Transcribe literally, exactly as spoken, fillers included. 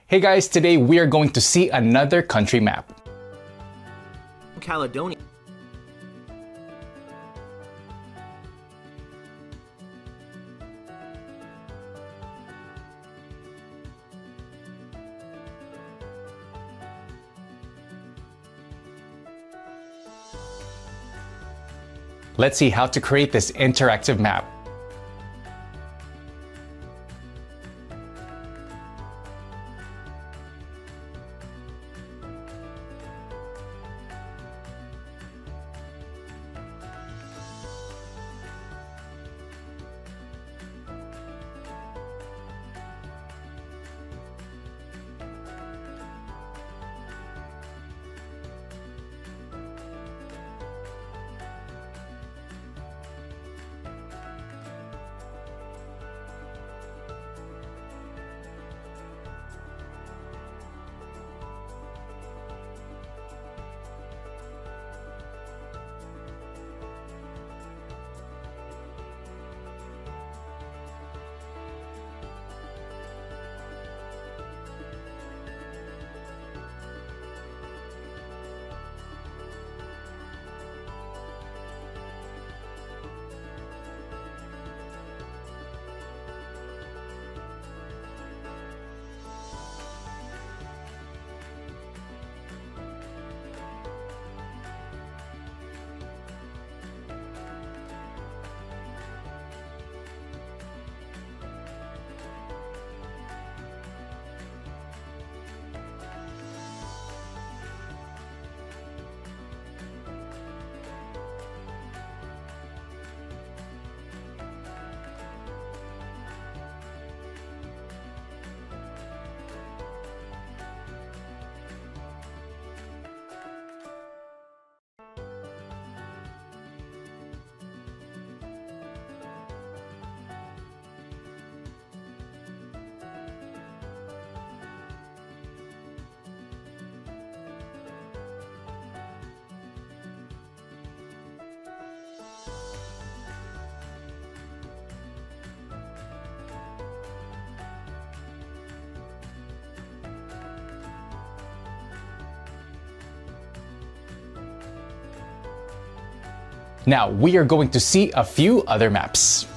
Hey guys, today we are going to see another country map. Caledonia. Let's see how to create this interactive map. Now we are going to see a few other maps.